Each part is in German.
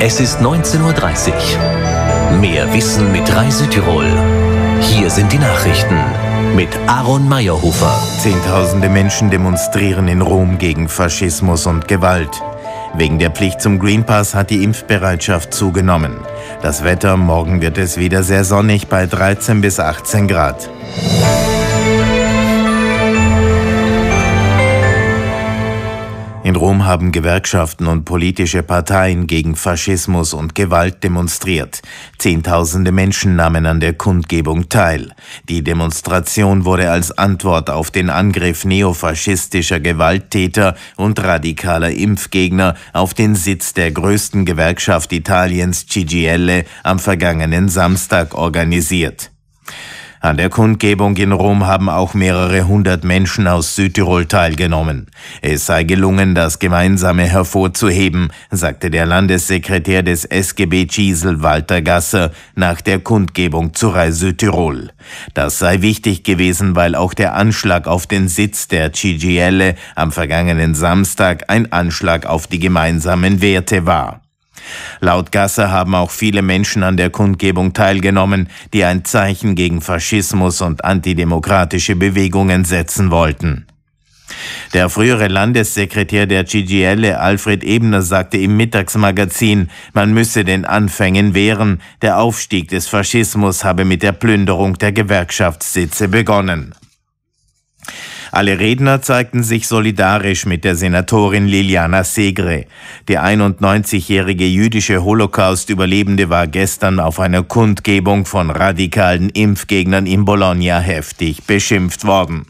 Es ist 19:30 Uhr. Mehr Wissen mit Rai Südtirol. Hier sind die Nachrichten mit Aaron Meyerhofer. Zehntausende Menschen demonstrieren in Rom gegen Faschismus und Gewalt. Wegen der Pflicht zum Green Pass hat die Impfbereitschaft zugenommen. Das Wetter, morgen wird es wieder sehr sonnig bei 13 bis 18 Grad. In Rom haben Gewerkschaften und politische Parteien gegen Faschismus und Gewalt demonstriert. Zehntausende Menschen nahmen an der Kundgebung teil. Die Demonstration wurde als Antwort auf den Angriff neofaschistischer Gewalttäter und radikaler Impfgegner auf den Sitz der größten Gewerkschaft Italiens, CGIL, am vergangenen Samstag organisiert. An der Kundgebung in Rom haben auch mehrere hundert Menschen aus Südtirol teilgenommen. Es sei gelungen, das Gemeinsame hervorzuheben, sagte der Landessekretär des SGB Cisl, Walter Gasser, nach der Kundgebung zu Rai Südtirol. Das sei wichtig gewesen, weil auch der Anschlag auf den Sitz der CGIL am vergangenen Samstag ein Anschlag auf die gemeinsamen Werte war. Laut Gasser haben auch viele Menschen an der Kundgebung teilgenommen, die ein Zeichen gegen Faschismus und antidemokratische Bewegungen setzen wollten. Der frühere Landessekretär der CGIL, Alfred Ebner, sagte im Mittagsmagazin, man müsse den Anfängen wehren, der Aufstieg des Faschismus habe mit der Plünderung der Gewerkschaftssitze begonnen. Alle Redner zeigten sich solidarisch mit der Senatorin Liliana Segre. Die 91-jährige jüdische Holocaust-Überlebende war gestern auf einer Kundgebung von radikalen Impfgegnern in Bologna heftig beschimpft worden.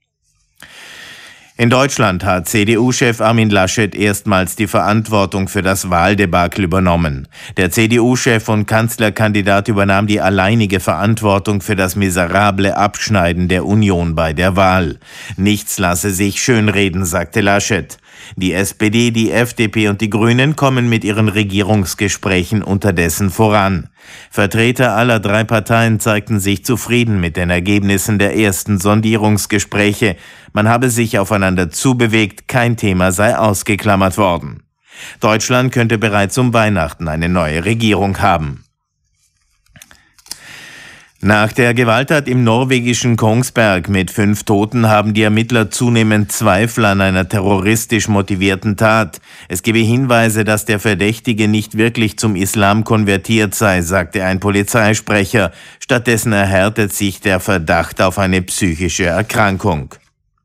In Deutschland hat CDU-Chef Armin Laschet erstmals die Verantwortung für das Wahldebakel übernommen. Der CDU-Chef und Kanzlerkandidat übernahm die alleinige Verantwortung für das miserable Abschneiden der Union bei der Wahl. Nichts lasse sich schönreden, sagte Laschet. Die SPD, die FDP und die Grünen kommen mit ihren Regierungsgesprächen unterdessen voran. Vertreter aller drei Parteien zeigten sich zufrieden mit den Ergebnissen der ersten Sondierungsgespräche. Man habe sich aufeinander zubewegt, kein Thema sei ausgeklammert worden. Deutschland könnte bereits um Weihnachten eine neue Regierung haben. Nach der Gewalttat im norwegischen Kongsberg mit 5 Toten haben die Ermittler zunehmend Zweifel an einer terroristisch motivierten Tat. Es gebe Hinweise, dass der Verdächtige nicht wirklich zum Islam konvertiert sei, sagte ein Polizeisprecher. Stattdessen erhärtet sich der Verdacht auf eine psychische Erkrankung.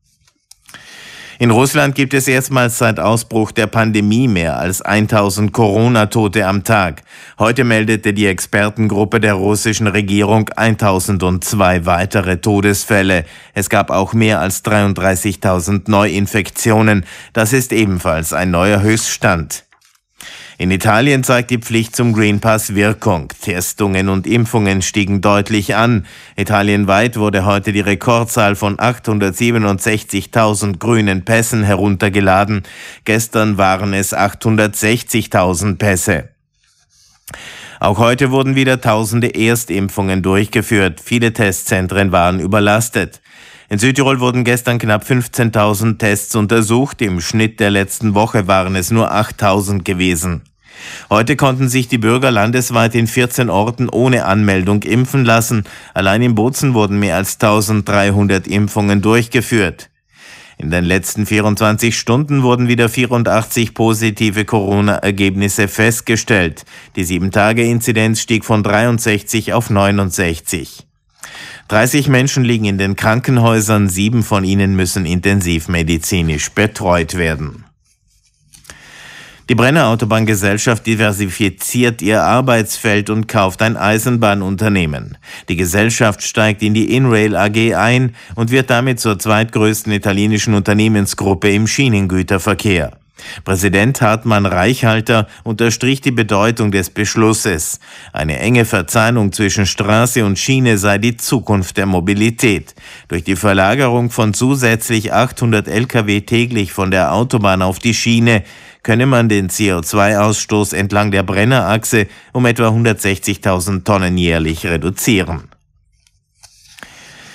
In Russland gibt es erstmals seit Ausbruch der Pandemie mehr als 1000 Corona-Tote am Tag. Heute meldete die Expertengruppe der russischen Regierung 1002 weitere Todesfälle. Es gab auch mehr als 33.000 Neuinfektionen. Das ist ebenfalls ein neuer Höchststand. In Italien zeigt die Pflicht zum Green Pass Wirkung. Testungen und Impfungen stiegen deutlich an. Italienweit wurde heute die Rekordzahl von 867.000 grünen Pässen heruntergeladen. Gestern waren es 860.000 Pässe. Auch heute wurden wieder tausende Erstimpfungen durchgeführt. Viele Testzentren waren überlastet. In Südtirol wurden gestern knapp 15.000 Tests untersucht. Im Schnitt der letzten Woche waren es nur 8.000 gewesen. Heute konnten sich die Bürger landesweit in 14 Orten ohne Anmeldung impfen lassen. Allein in Bozen wurden mehr als 1.300 Impfungen durchgeführt. In den letzten 24 Stunden wurden wieder 84 positive Corona-Ergebnisse festgestellt. Die 7-Tage-Inzidenz stieg von 63 auf 69. 30 Menschen liegen in den Krankenhäusern, 7 von ihnen müssen intensivmedizinisch betreut werden. Die Brenner Autobahngesellschaft diversifiziert ihr Arbeitsfeld und kauft ein Eisenbahnunternehmen. Die Gesellschaft steigt in die Inrail AG ein und wird damit zur zweitgrößten italienischen Unternehmensgruppe im Schienengüterverkehr. Präsident Hartmann Reichhalter unterstrich die Bedeutung des Beschlusses. Eine enge Verzahnung zwischen Straße und Schiene sei die Zukunft der Mobilität. Durch die Verlagerung von zusätzlich 800 Lkw täglich von der Autobahn auf die Schiene könne man den CO2-Ausstoß entlang der Brennerachse um etwa 160.000 Tonnen jährlich reduzieren.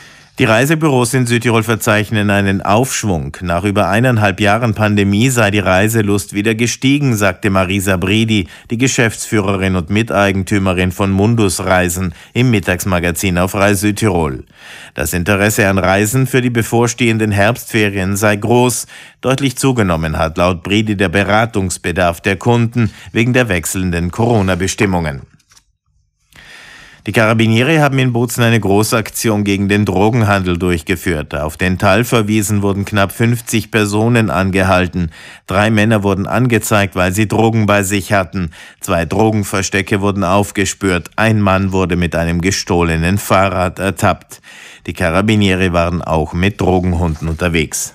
Die Reisebüros in Südtirol verzeichnen einen Aufschwung. Nach über 1,5 Jahren Pandemie sei die Reiselust wieder gestiegen, sagte Marisa Bridi, die Geschäftsführerin und Miteigentümerin von Mundus Reisen, im Mittagsmagazin auf Reis Südtirol. Das Interesse an Reisen für die bevorstehenden Herbstferien sei groß. Deutlich zugenommen hat laut Bridi der Beratungsbedarf der Kunden wegen der wechselnden Corona-Bestimmungen. Die Karabiniere haben in Bozen eine Großaktion gegen den Drogenhandel durchgeführt. Auf den Talferwiesen wurden knapp 50 Personen angehalten. 3 Männer wurden angezeigt, weil sie Drogen bei sich hatten. 2 Drogenverstecke wurden aufgespürt. Ein Mann wurde mit einem gestohlenen Fahrrad ertappt. Die Karabiniere waren auch mit Drogenhunden unterwegs.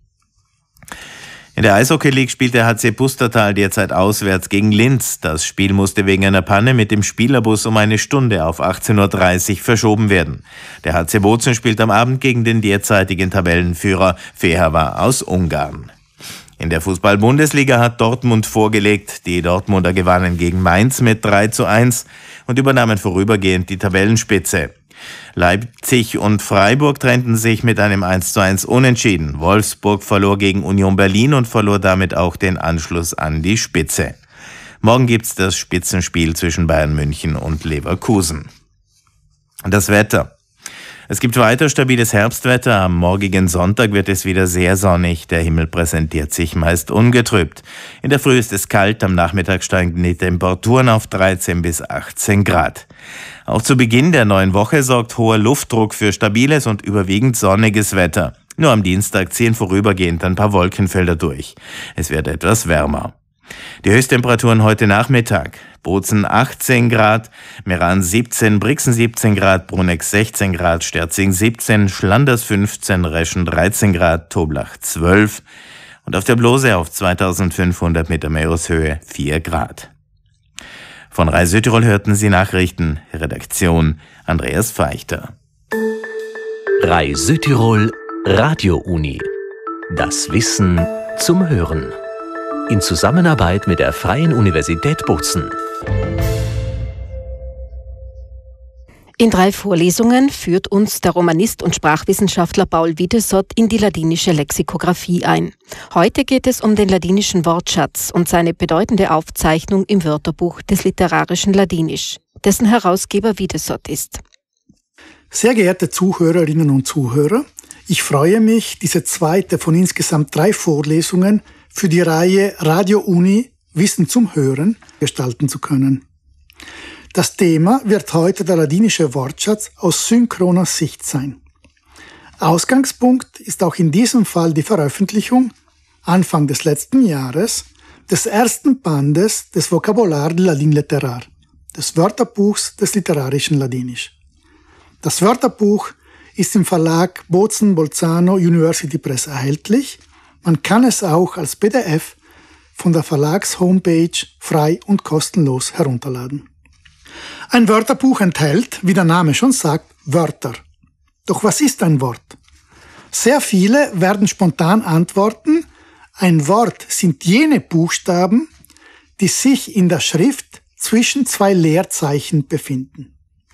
In der Eishockey League spielt der HC Pustertal derzeit auswärts gegen Linz. Das Spiel musste wegen einer Panne mit dem Spielerbus um 1 Stunde auf 18:30 Uhr verschoben werden. Der HC Bozen spielt am Abend gegen den derzeitigen Tabellenführer Fehava aus Ungarn. In der Fußball-Bundesliga hat Dortmund vorgelegt. Die Dortmunder gewannen gegen Mainz mit 3:1 und übernahmen vorübergehend die Tabellenspitze. Leipzig und Freiburg trennten sich mit einem 1:1 Unentschieden. Wolfsburg verlor gegen Union Berlin und verlor damit auch den Anschluss an die Spitze. Morgen gibt's das Spitzenspiel zwischen Bayern München und Leverkusen. Das Wetter. Es gibt weiter stabiles Herbstwetter. Am morgigen Sonntag wird es wieder sehr sonnig. Der Himmel präsentiert sich meist ungetrübt. In der Früh ist es kalt, am Nachmittag steigen die Temperaturen auf 13 bis 18 Grad. Auch zu Beginn der neuen Woche sorgt hoher Luftdruck für stabiles und überwiegend sonniges Wetter. Nur am Dienstag ziehen vorübergehend ein paar Wolkenfelder durch. Es wird etwas wärmer. Die Höchsttemperaturen heute Nachmittag. Bozen 18 Grad, Meran 17, Brixen 17 Grad, Bruneck 16 Grad, Sterzing 17, Schlanders 15, Reschen 13 Grad, Toblach 12 und auf der Blose auf 2500 Meter Meereshöhe 4 Grad. Von Reis Südtirol hörten Sie Nachrichten. Redaktion Andreas Feichter. Reis Südtirol Radio Uni. Das Wissen zum Hören. In Zusammenarbeit mit der Freien Universität Bozen. In 3 Vorlesungen führt uns der Romanist und Sprachwissenschaftler Paul Wiedesott in die ladinische Lexikographie ein. Heute geht es um den ladinischen Wortschatz und seine bedeutende Aufzeichnung im Wörterbuch des literarischen Ladinisch, dessen Herausgeber Wiedesott ist. Sehr geehrte Zuhörerinnen und Zuhörer, ich freue mich, diese zweite von insgesamt 3 Vorlesungen für die Reihe Radio Uni Wissen zum Hören gestalten zu können. Das Thema wird heute der ladinische Wortschatz aus synchroner Sicht sein. Ausgangspunkt ist auch in diesem Fall die Veröffentlichung, Anfang des letzten Jahres, des ersten Bandes des Vocabulaire de Ladin Littéraire, des Wörterbuchs des literarischen Ladinisch. Das Wörterbuch ist im Verlag Bozen-Bolzano University Press erhältlich. Man kann es auch als PDF von der Verlagshomepage frei und kostenlos herunterladen. Ein Wörterbuch enthält, wie der Name schon sagt, Wörter. Doch was ist ein Wort? Sehr viele werden spontan antworten, ein Wort sind jene Buchstaben, die sich in der Schrift zwischen 2 Leerzeichen befinden.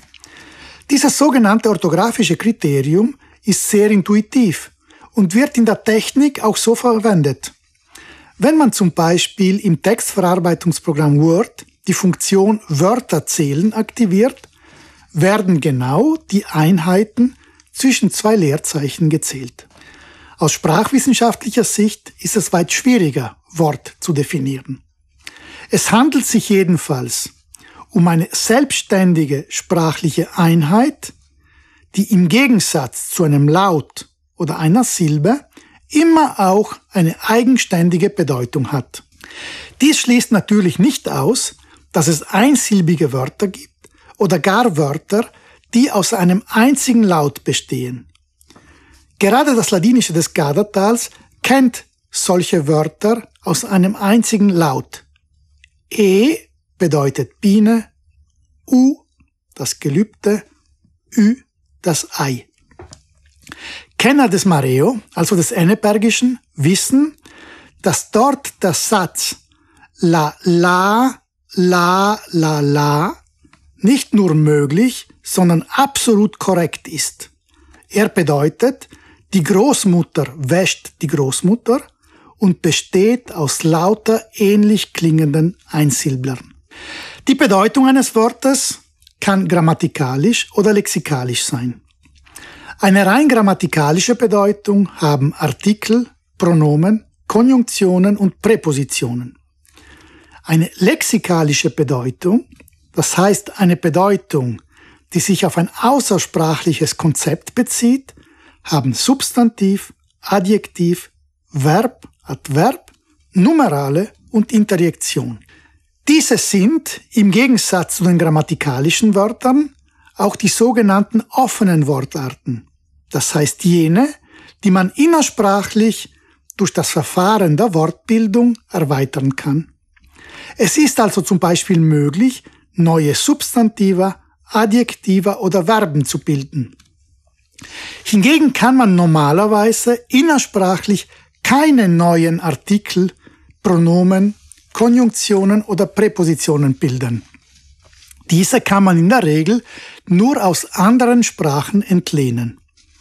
Dieses sogenannte orthografische Kriterium ist sehr intuitiv und wird in der Technik auch so verwendet. Wenn man zum Beispiel im Textverarbeitungsprogramm Word die Funktion Wörter zählen aktiviert, werden genau die Einheiten zwischen 2 Leerzeichen gezählt. Aus sprachwissenschaftlicher Sicht ist es weit schwieriger, Wort zu definieren. Es handelt sich jedenfalls um eine selbstständige sprachliche Einheit, die im Gegensatz zu einem Laut oder einer Silbe immer auch eine eigenständige Bedeutung hat. Dies schließt natürlich nicht aus, dass es einsilbige Wörter gibt oder gar Wörter, die aus einem einzigen Laut bestehen. Gerade das Ladinische des Gadertals kennt solche Wörter aus einem einzigen Laut. E bedeutet Biene, U das Gelübde, Ü das Ei. Kenner des Mareo, also des Ennebergischen, wissen, dass dort der Satz la nicht nur möglich, sondern absolut korrekt ist. Er bedeutet, die Großmutter wäscht die Großmutter und besteht aus lauter ähnlich klingenden Einsilblern. Die Bedeutung eines Wortes kann grammatikalisch oder lexikalisch sein. Eine rein grammatikalische Bedeutung haben Artikel, Pronomen, Konjunktionen und Präpositionen. Eine lexikalische Bedeutung, das heißt eine Bedeutung, die sich auf ein außersprachliches Konzept bezieht, haben Substantiv, Adjektiv, Verb, Adverb, Numerale und Interjektion. Diese sind, im Gegensatz zu den grammatikalischen Wörtern, auch die sogenannten offenen Wortarten. Das heißt jene, die man innersprachlich durch das Verfahren der Wortbildung erweitern kann. Es ist also zum Beispiel möglich, neue Substantiva, Adjektiva oder Verben zu bilden. Hingegen kann man normalerweise innersprachlich keine neuen Artikel, Pronomen, Konjunktionen oder Präpositionen bilden. Diese kann man in der Regel nur aus anderen Sprachen entlehnen.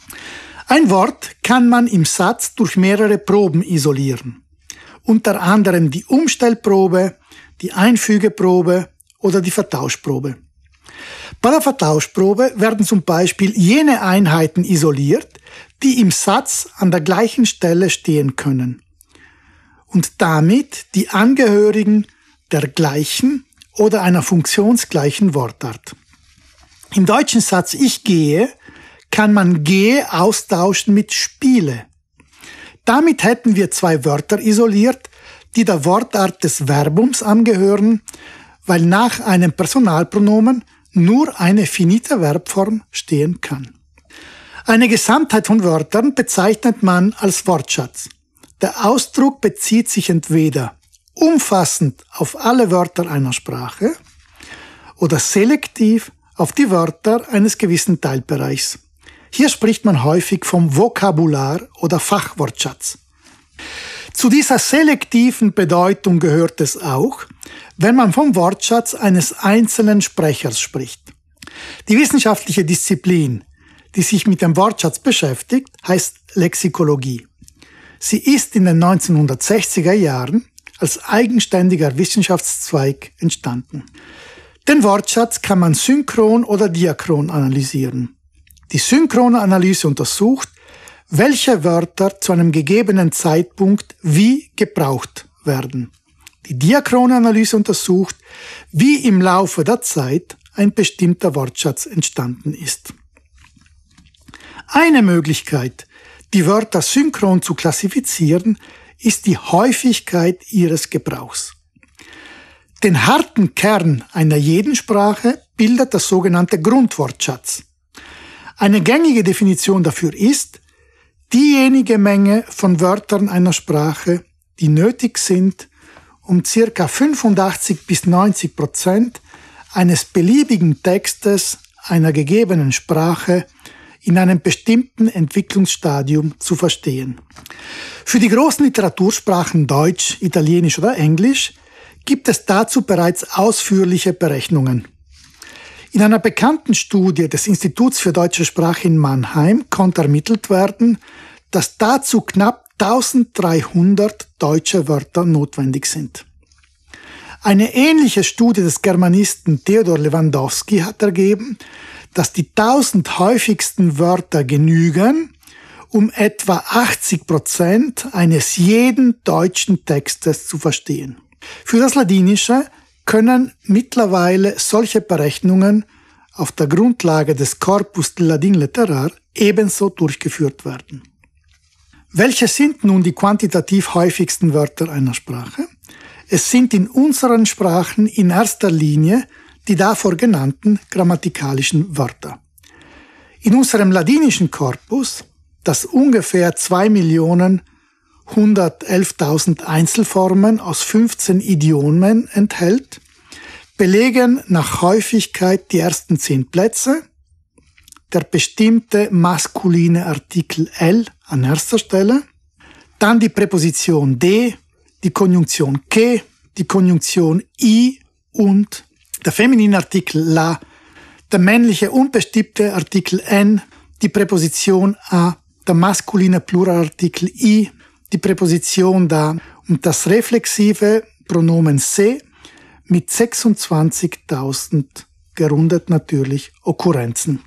Ein Wort kann man im Satz durch mehrere Proben isolieren, unter anderem die Umstellprobe, die Einfügeprobe oder die Vertauschprobe. Bei der Vertauschprobe werden zum Beispiel jene Einheiten isoliert, die im Satz an der gleichen Stelle stehen können und damit die Angehörigen der gleichen oder einer funktionsgleichen Wortart. Im deutschen Satz Ich gehe kann man gehe austauschen mit spiele. Damit hätten wir zwei Wörter isoliert, die der Wortart des Verbums angehören, weil nach einem Personalpronomen nur eine finite Verbform stehen kann. Eine Gesamtheit von Wörtern bezeichnet man als Wortschatz. Der Ausdruck bezieht sich entweder umfassend auf alle Wörter einer Sprache oder selektiv auf die Wörter eines gewissen Teilbereichs. Hier spricht man häufig vom Vokabular oder Fachwortschatz. Zu dieser selektiven Bedeutung gehört es auch, wenn man vom Wortschatz eines einzelnen Sprechers spricht. Die wissenschaftliche Disziplin, die sich mit dem Wortschatz beschäftigt, heißt Lexikologie. Sie ist in den 1960er Jahren als eigenständiger Wissenschaftszweig entstanden. Den Wortschatz kann man synchron oder diachron analysieren. Die synchrone Analyse untersucht, welche Wörter zu einem gegebenen Zeitpunkt wie gebraucht werden. Die diachrone Analyse untersucht, wie im Laufe der Zeit ein bestimmter Wortschatz entstanden ist. Eine Möglichkeit, die Wörter synchron zu klassifizieren, ist die Häufigkeit ihres Gebrauchs. Den harten Kern einer jeden Sprache bildet der sogenannte Grundwortschatz. Eine gängige Definition dafür ist diejenige Menge von Wörtern einer Sprache, die nötig sind, um ca. 85-90% eines beliebigen Textes einer gegebenen Sprache in einem bestimmten Entwicklungsstadium zu verstehen. Für die großen Literatursprachen Deutsch, Italienisch oder Englisch gibt es dazu bereits ausführliche Berechnungen. In einer bekannten Studie des Instituts für deutsche Sprache in Mannheim konnte ermittelt werden, dass dazu knapp 1300 deutsche Wörter notwendig sind. Eine ähnliche Studie des Germanisten Theodor Lewandowski hat ergeben, dass die 1000 häufigsten Wörter genügen, um etwa 80% eines jeden deutschen Textes zu verstehen. Für das Ladinische können mittlerweile solche Berechnungen auf der Grundlage des Corpus del Ladin Literar ebenso durchgeführt werden. Welche sind nun die quantitativ häufigsten Wörter einer Sprache? Es sind in unseren Sprachen in erster Linie die davor genannten grammatikalischen Wörter. In unserem ladinischen Korpus, das ungefähr 2.111.000 Einzelformen aus 15 Idiomen enthält, belegen nach Häufigkeit die ersten 10 Plätze, der bestimmte maskuline Artikel L an erster Stelle, dann die Präposition de, die Konjunktion que, die Konjunktion i und der feminine Artikel la, der männliche unbestimmte Artikel n, die Präposition a, der maskuline Pluralartikel i, die Präposition da und das reflexive Pronomen se mit 26.000 gerundet natürlich Okurrenzen.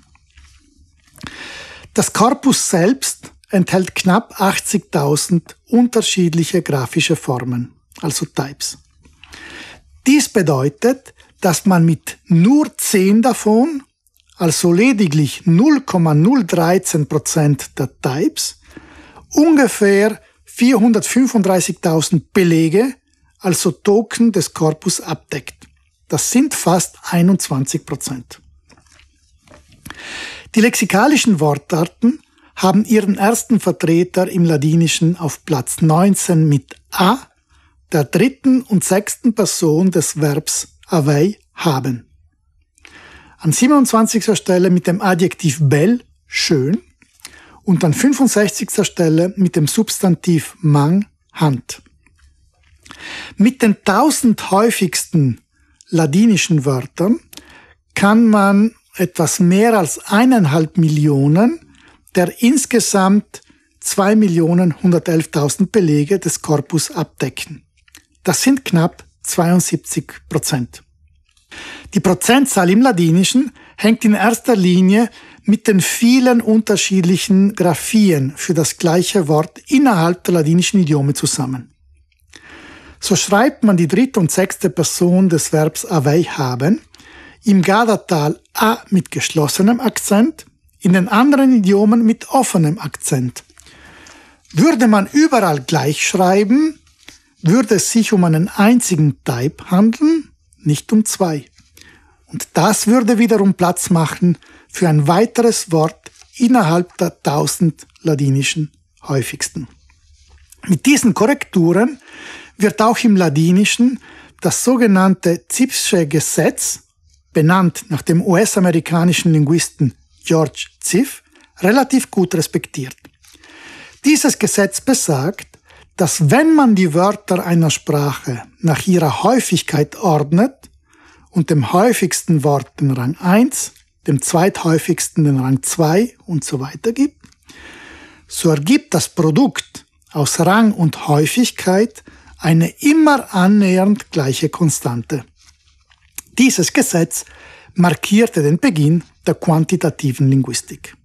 Das Korpus selbst enthält knapp 80.000 unterschiedliche grafische Formen, also Types. Dies bedeutet, dass man mit nur 10 davon, also lediglich 0,013% der Types, ungefähr 435.000 Belege, also Token des Korpus abdeckt. Das sind fast 21%. Die lexikalischen Wortarten haben ihren ersten Vertreter im Ladinischen auf Platz 19 mit a, der dritten und sechsten Person des Verbs avei, haben. An 27. Stelle mit dem Adjektiv bel, schön, und an 65. Stelle mit dem Substantiv mang, Hand. Mit den 1000 häufigsten ladinischen Wörtern kann man etwas mehr als 1,5 Millionen der insgesamt 2.111.000 Belege des Korpus abdecken. Das sind knapp 72%. Die Prozentzahl im Ladinischen hängt in erster Linie mit den vielen unterschiedlichen Graphien für das gleiche Wort innerhalb der ladinischen Idiome zusammen. So schreibt man die dritte und sechste Person des Verbs avei, haben, im Gadatal a mit geschlossenem Akzent, in den anderen Idiomen mit offenem Akzent. Würde man überall gleich schreiben, würde es sich um einen einzigen Type handeln, nicht um zwei. Und das würde wiederum Platz machen für ein weiteres Wort innerhalb der 1000 ladinischen häufigsten. Mit diesen Korrekturen wird auch im Ladinischen das sogenannte Zipf'sche Gesetz, benannt nach dem US-amerikanischen Linguisten George Ziff, relativ gut respektiert. Dieses Gesetz besagt, dass wenn man die Wörter einer Sprache nach ihrer Häufigkeit ordnet und dem häufigsten Wort den Rang 1, dem zweithäufigsten den Rang 2 und so weiter gibt, so ergibt das Produkt aus Rang und Häufigkeit eine immer annähernd gleiche Konstante. Dieses Gesetz markierte den Beginn der quantitativen Linguistik.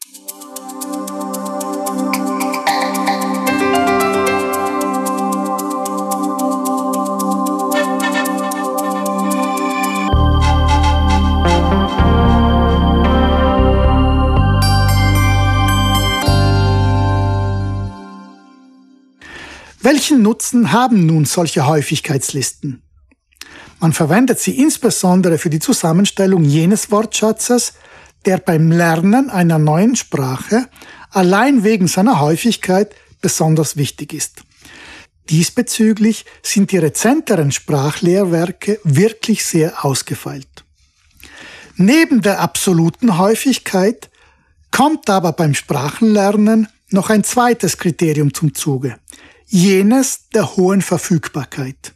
Welchen Nutzen haben nun solche Häufigkeitslisten? Man verwendet sie insbesondere für die Zusammenstellung jenes Wortschatzes, der beim Lernen einer neuen Sprache allein wegen seiner Häufigkeit besonders wichtig ist. Diesbezüglich sind die rezenteren Sprachlehrwerke wirklich sehr ausgefeilt. Neben der absoluten Häufigkeit kommt aber beim Sprachenlernen noch ein zweites Kriterium zum Zuge, jenes der hohen Verfügbarkeit.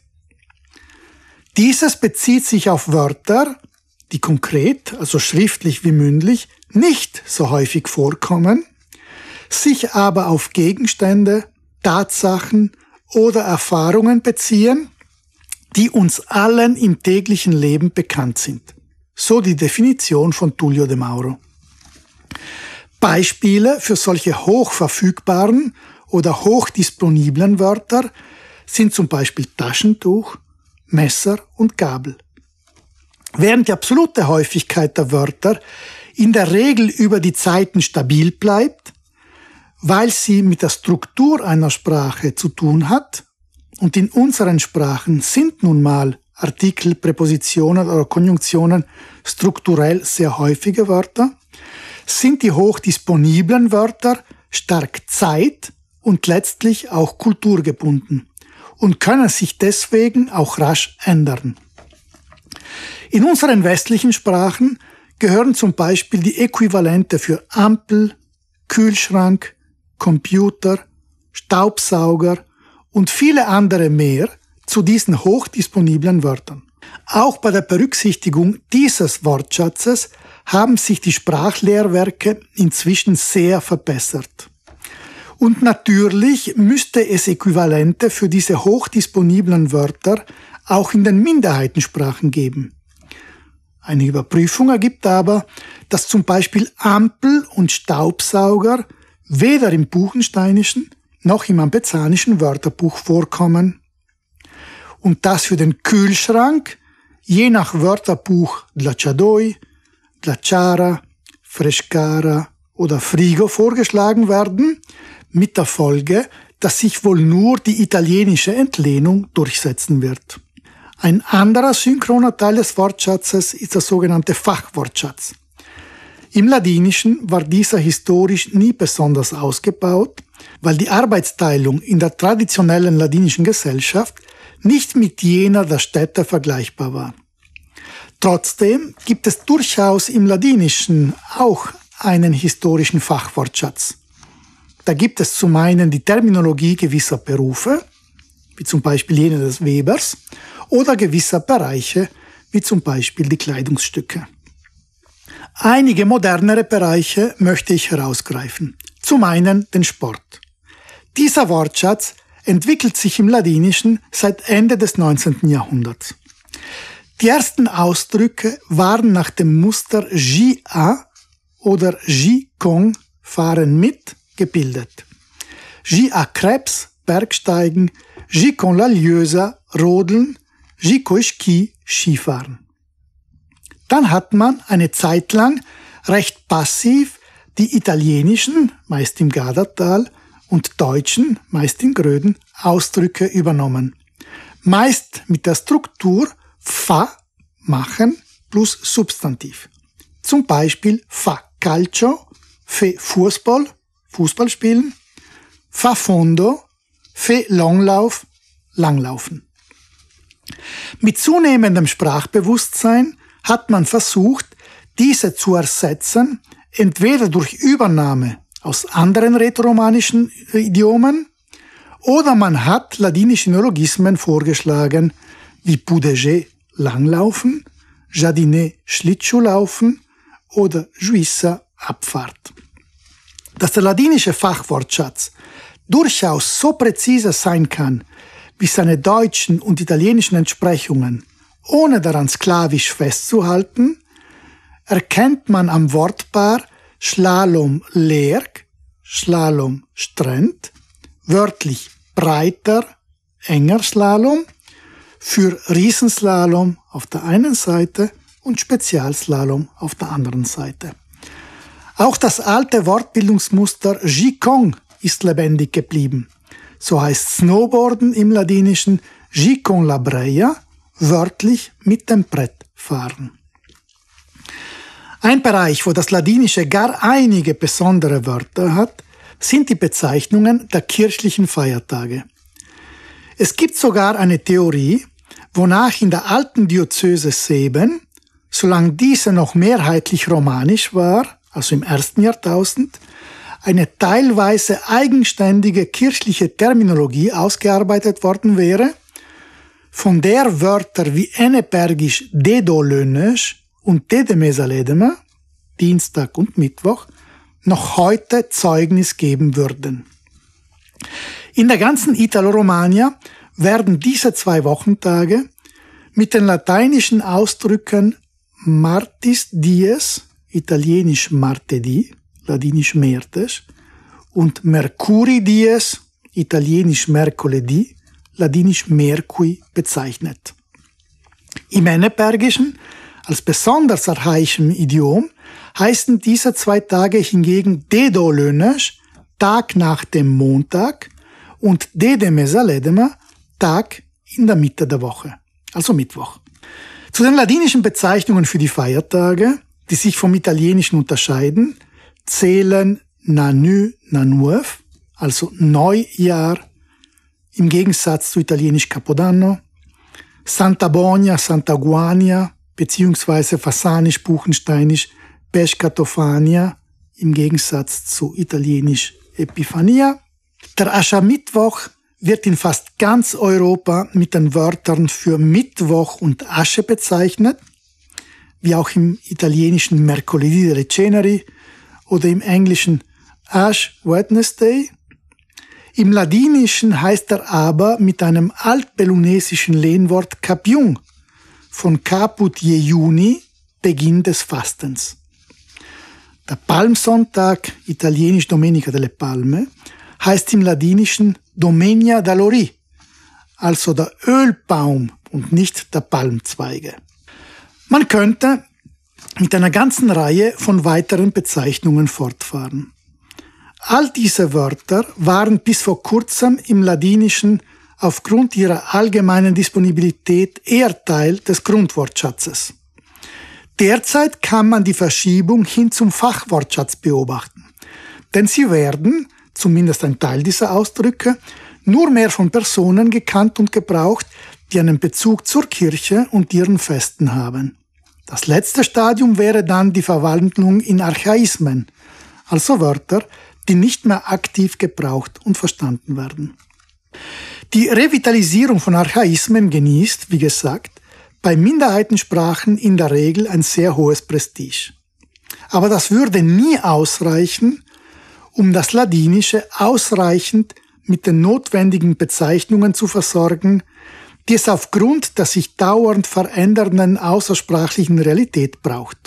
Dieses bezieht sich auf Wörter, die konkret, also schriftlich wie mündlich, nicht so häufig vorkommen, sich aber auf Gegenstände, Tatsachen oder Erfahrungen beziehen, die uns allen im täglichen Leben bekannt sind. So die Definition von Tullio de Mauro. Beispiele für solche hochverfügbaren oder hochdisponiblen Wörter sind zum Beispiel Taschentuch, Messer und Gabel. Während die absolute Häufigkeit der Wörter in der Regel über die Zeiten stabil bleibt, weil sie mit der Struktur einer Sprache zu tun hat, und in unseren Sprachen sind nun mal Artikel, Präpositionen oder Konjunktionen strukturell sehr häufige Wörter, sind die hochdisponiblen Wörter stark zeit- und letztlich auch kulturgebunden und können sich deswegen auch rasch ändern. In unseren westlichen Sprachen gehören zum Beispiel die Äquivalente für Ampel, Kühlschrank, Computer, Staubsauger und viele andere mehr zu diesen hochdisponiblen Wörtern. Auch bei der Berücksichtigung dieses Wortschatzes haben sich die Sprachlehrwerke inzwischen sehr verbessert. Und natürlich müsste es Äquivalente für diese hochdisponiblen Wörter auch in den Minderheitensprachen geben. Eine Überprüfung ergibt aber, dass zum Beispiel Ampel und Staubsauger weder im Buchensteinischen noch im Ambezanischen Wörterbuch vorkommen. Und dass für den Kühlschrank je nach Wörterbuch Dlaciadoi, Dlaciara, Frescara oder Frigo vorgeschlagen werden, mit der Folge, dass sich wohl nur die italienische Entlehnung durchsetzen wird. Ein anderer synchroner Teil des Wortschatzes ist der sogenannte Fachwortschatz. Im Ladinischen war dieser historisch nie besonders ausgebaut, weil die Arbeitsteilung in der traditionellen ladinischen Gesellschaft nicht mit jener der Städte vergleichbar war. Trotzdem gibt es durchaus im Ladinischen auch einen historischen Fachwortschatz. Da gibt es zum einen die Terminologie gewisser Berufe, wie zum Beispiel jene des Webers, oder gewisser Bereiche, wie zum Beispiel die Kleidungsstücke. Einige modernere Bereiche möchte ich herausgreifen. Zum einen den Sport. Dieser Wortschatz entwickelt sich im Ladinischen seit Ende des 19. Jahrhunderts. Die ersten Ausdrücke waren nach dem Muster Ji-a oder Ji-kong, fahren mit, gebildet. Ji-a Krebs, Bergsteigen, Ji-con la Lieuse, Rodeln, Ji-ko Ski, Skifahren. Dann hat man eine Zeit lang recht passiv die italienischen, meist im Gardatal, und deutschen, meist in Gröden, Ausdrücke übernommen. Meist mit der Struktur fa, machen, plus Substantiv. Zum Beispiel fa calcio, fe Fußball, Fußball spielen, fa fondo, fe Longlauf, Langlaufen. Mit zunehmendem Sprachbewusstsein hat man versucht, diese zu ersetzen, entweder durch Übernahme aus anderen rätoromanischen Idiomen oder man hat ladinische Neologismen vorgeschlagen, wie Poudéger Langlaufen, Jardinet Schlittschuhlaufen oder Juissa Abfahrt. Dass der ladinische Fachwortschatz durchaus so präzise sein kann wie seine deutschen und italienischen Entsprechungen, ohne daran sklavisch festzuhalten, erkennt man am Wortpaar Slalom Lerg, Slalom Strand, wörtlich breiter, enger Slalom, für Riesenslalom auf der einen Seite und Spezialslalom auf der anderen Seite. Auch das alte Wortbildungsmuster Ji-kong ist lebendig geblieben. So heißt Snowboarden im Ladinischen Ji-con la breia, wörtlich mit dem Brett fahren. Ein Bereich, wo das Ladinische gar einige besondere Wörter hat, sind die Bezeichnungen der kirchlichen Feiertage. Es gibt sogar eine Theorie, wonach in der alten Diözese Seben, solange diese noch mehrheitlich romanisch war, also im 1. Jahrtausend, eine teilweise eigenständige kirchliche Terminologie ausgearbeitet worden wäre, von der Wörter wie Ennepergisch Dedolönesch und Dedemesaledema, Dienstag und Mittwoch, noch heute Zeugnis geben würden. In der ganzen Italo-Romagna werden diese 2 Wochentage mit den lateinischen Ausdrücken Martis Dies, italienisch Martedì, ladinisch Mertes, und Mercuri Dies, italienisch Mercoledì, ladinisch Mercui bezeichnet. Im Ennepergischen, als besonders archaischem Idiom, heißen diese 2 Tage hingegen Dedolönesch, Tag nach dem Montag, und Dedemesaledema, Tag in der Mitte der Woche, also Mittwoch. Zu den ladinischen Bezeichnungen für die Feiertage, die sich vom Italienischen unterscheiden, zählen Nanu, Nanuev, also Neujahr, im Gegensatz zu italienisch Capodanno, Santa Bonia, Santa Guania, beziehungsweise fasanisch, buchensteinisch Pescatofania, im Gegensatz zu italienisch Epifania. Der Aschermittwoch wird in fast ganz Europa mit den Wörtern für Mittwoch und Asche bezeichnet, wie auch im italienischen Mercoledì delle Ceneri oder im englischen Ash Wednesday. Im Ladinischen heißt er aber mit einem altbelunesischen Lehnwort Capiun, von Caput Jejuni, Beginn des Fastens. Der Palmsonntag, italienisch Domenica delle Palme, heißt im Ladinischen Domenia d'Allori, also der Ölbaum und nicht der Palmzweige. Man könnte mit einer ganzen Reihe von weiteren Bezeichnungen fortfahren. All diese Wörter waren bis vor kurzem im Ladinischen aufgrund ihrer allgemeinen Disponibilität eher Teil des Grundwortschatzes. Derzeit kann man die Verschiebung hin zum Fachwortschatz beobachten, denn sie werden, zumindest ein Teil dieser Ausdrücke, nur mehr von Personen gekannt und gebraucht, die einen Bezug zur Kirche und ihren Festen haben. Das letzte Stadium wäre dann die Verwandlung in Archaismen, also Wörter, die nicht mehr aktiv gebraucht und verstanden werden. Die Revitalisierung von Archaismen genießt, wie gesagt, bei Minderheitensprachen in der Regel ein sehr hohes Prestige. Aber das würde nie ausreichen, um das Ladinische ausreichend mit den notwendigen Bezeichnungen zu versorgen, die es aufgrund der sich dauernd verändernden außersprachlichen Realität braucht.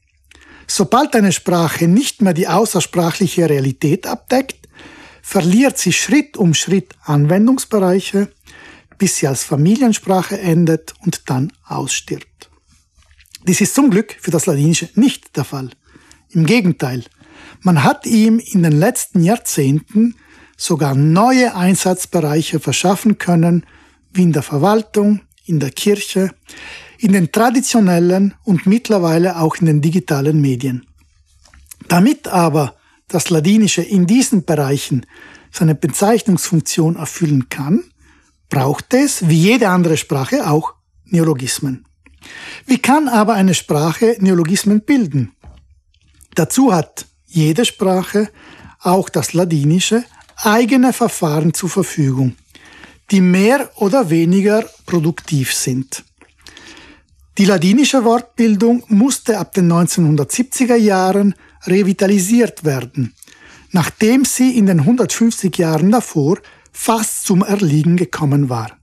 Sobald eine Sprache nicht mehr die außersprachliche Realität abdeckt, verliert sie Schritt um Schritt Anwendungsbereiche, bis sie als Familiensprache endet und dann ausstirbt. Dies ist zum Glück für das Ladinische nicht der Fall. Im Gegenteil, man hat ihm in den letzten Jahrzehnten sogar neue Einsatzbereiche verschaffen können, wie in der Verwaltung, in der Kirche, in den traditionellen und mittlerweile auch in den digitalen Medien. Damit aber das Ladinische in diesen Bereichen seine Bezeichnungsfunktion erfüllen kann, braucht es, wie jede andere Sprache auch, Neologismen. Wie kann aber eine Sprache Neologismen bilden? Dazu hat jede Sprache, auch das Ladinische, eigene Verfahren zur Verfügung, die mehr oder weniger produktiv sind. Die ladinische Wortbildung musste ab den 1970er Jahren revitalisiert werden, nachdem sie in den 150 Jahren davor fast zum Erliegen gekommen war.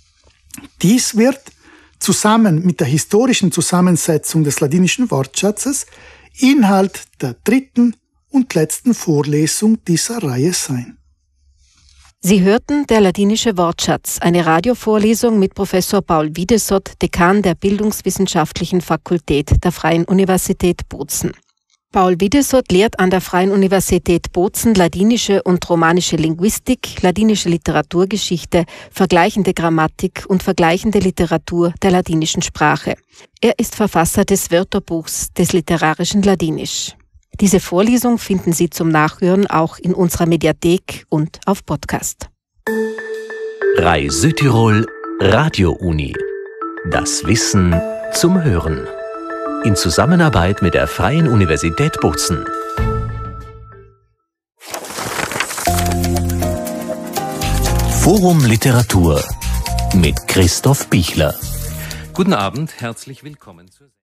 Dies wird zusammen mit der historischen Zusammensetzung des ladinischen Wortschatzes Inhalt der dritten und letzten Vorlesung dieser Reihe sein. Sie hörten der ladinische Wortschatz, eine Radiovorlesung mit Professor Paul Wiedesott, Dekan der Bildungswissenschaftlichen Fakultät der Freien Universität Bozen. Paul Wiedesott lehrt an der Freien Universität Bozen ladinische und romanische Linguistik, ladinische Literaturgeschichte, vergleichende Grammatik und vergleichende Literatur der ladinischen Sprache. Er ist Verfasser des Wörterbuchs des literarischen Ladinisch. Diese Vorlesung finden Sie zum Nachhören auch in unserer Mediathek und auf Podcast. RAI Südtirol Radio Uni. Das Wissen zum Hören. In Zusammenarbeit mit der Freien Universität Bozen. Forum Literatur mit Christoph Bichler. Guten Abend, herzlich willkommen zur